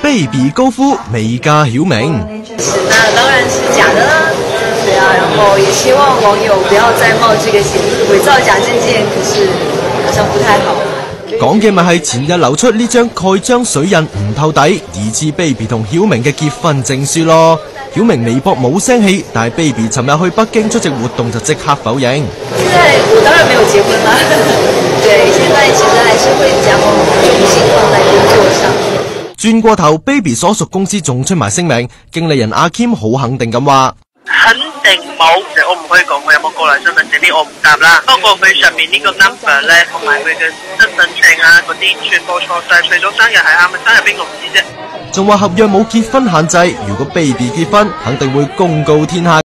Baby 高呼未嫁曉明。 那當然是假的啦，對啊，然後也希望網友不要再冒這個險，偽造假證件，可是好像不太好。 講嘅咪係前日流出呢張蓋章水印唔透底，疑似 Baby 同曉明嘅結婚證書咯。曉明微博冇聲氣，但係 Baby 尋日去北京出席活動就即刻否認。 現在我當然沒有結婚啦，對，現在其實還是會將重心放在工作上。 轉過頭 ，Baby 所屬公司仲出埋聲明，經理人阿 Kim 好肯定咁話： 肯定冇，我唔可以講佢有冇過來身份證啲，我唔答啦。不過佢上面呢個 number 咧，同埋佢嘅身份證啊嗰啲全部錯晒，除咗生日係啱嘅，生日邊個唔知啫。 仲話合約冇結婚限制，如果 Baby 結婚，肯定會公告天下。